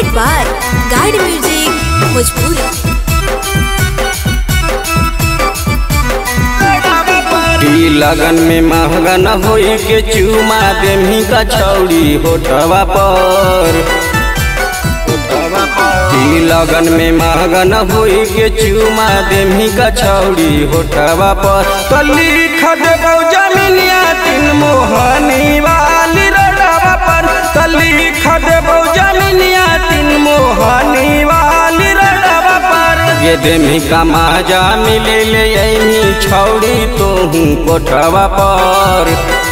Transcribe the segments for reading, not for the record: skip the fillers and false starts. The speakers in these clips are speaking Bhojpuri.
Music by guide music Bhojpuri. लगन में महगन होई के चूमा देमी का छौड़ी होठवा पर। लगन में महगन होई के चूमा देमी का छौड़ी होठवा पर। कली खदबौ जमीनिया तीन मोहनी वाली रोडवा पर। कली खदबौ जमीनिया तीन मोहनी वाली रोडवा पर। ये देमी का माजा मिले ले यही छौड़ी तोहू कोठवा पर।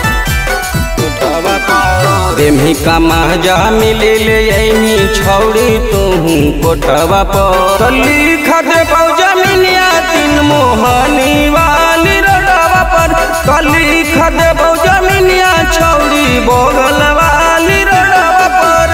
देमी का माजा मिले ले यही छौड़ी तोहू कोठवा पर। कली खदबौ जमीनिया तीन मोहनी वाली रोडवा पर। कली खदबौ जमीनिया छौड़ी बगल वाली रोडवा पर।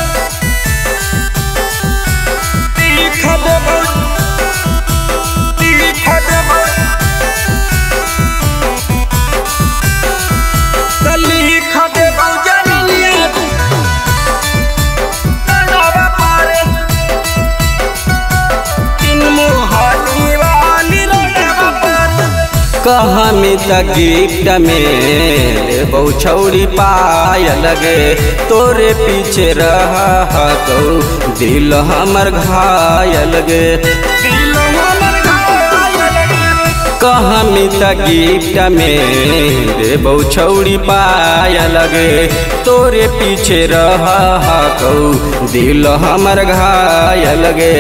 कहमी त गिफ्ट में बहु छौड़ी पाय लगे। तोरे पीछे रहा तो दिल हमर घायल गे। कहमी त गिफ्ट में बहु छौड़ी पाय लगे। तोरे पीछे रहा तो दिल हमर घायल गे।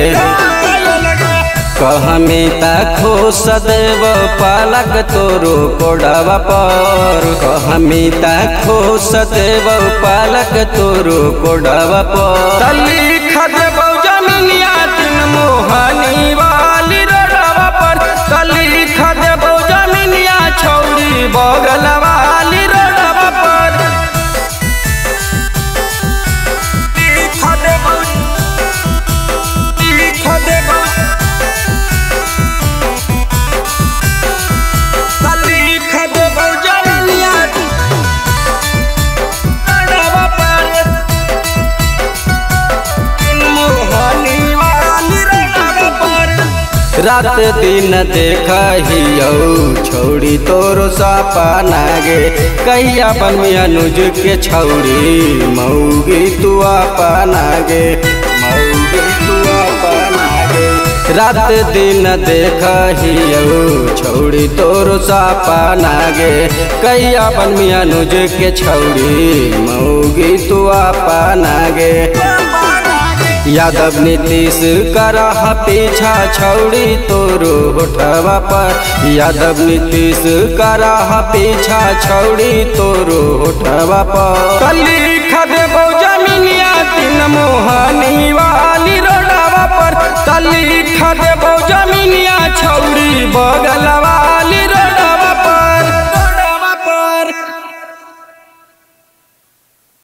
कहमी खो सदैव पालक तोरो कोडवा पर। कहमी खो सदैव पालक तोरो कोडवा पर। तली खदबौ जमीनिया तीन मोहनी वाली रोडवा पर। तली खदबौ जमीनिया छौड़ी बगल वाली रोडवा पर। रात दिन देखियो छौड़ी तोरो सपना गे। कहिया बनमी अनुज के छौड़ी मऊगी तू अपना गे। मऊगी तू अपना गे। रात दिन देखियो छौड़ी तोरो सपना गे। कहिया बनमी अनुज के छौड़ी मऊगी तू अपना गे। यादव नीतीश करह पीछा छौड़ी तोरो होठवा पर। यादव नीतीश करह पीछा छौड़ी तोरो होठवा पर। कली खदबौ जमीनिया तीन मोहनी वाली रोडवा पर। कली खदबौ जमीनिया छौड़ी बगल वाली